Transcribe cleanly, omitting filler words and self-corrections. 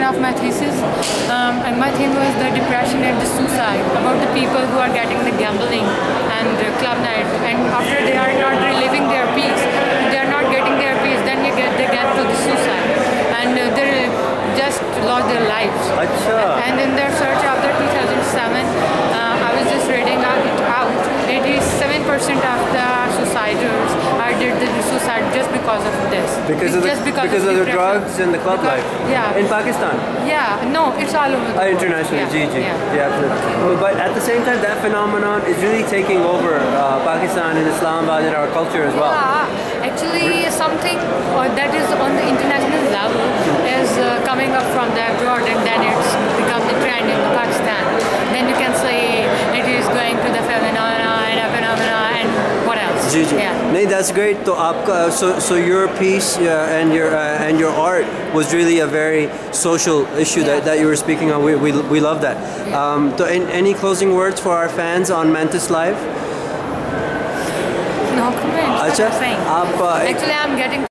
dissertation of my thesis, and my theme was the depression and the suicide, about the people who are getting the gambling and club night, and after they are not reliving their peace, they are not getting their peace, then they get to the suicide, and they just lost their lives. Achha. And in their search after 2007, I was just reading it out. 87% of the suiciders did the suicide just because of this. Because of the drugs and the club life. Yeah. In Pakistan. Yeah. No, it's all over the world. Internationally, Yeah. yeah, absolutely. But at the same time, that phenomenon is really taking over Pakistan and Islamabad and our culture as well. Yeah. Actually, something that is on the international level is coming up from the abroad, and then it's become the trend in Pakistan. Then you can say it is going to the phenomena and what else? Yeah. No, that's great. So your piece and your art was really a very social issue that you were speaking on. We love that. So any closing words for our fans on Mantis Live? No comments. Achha, Actually, I'm getting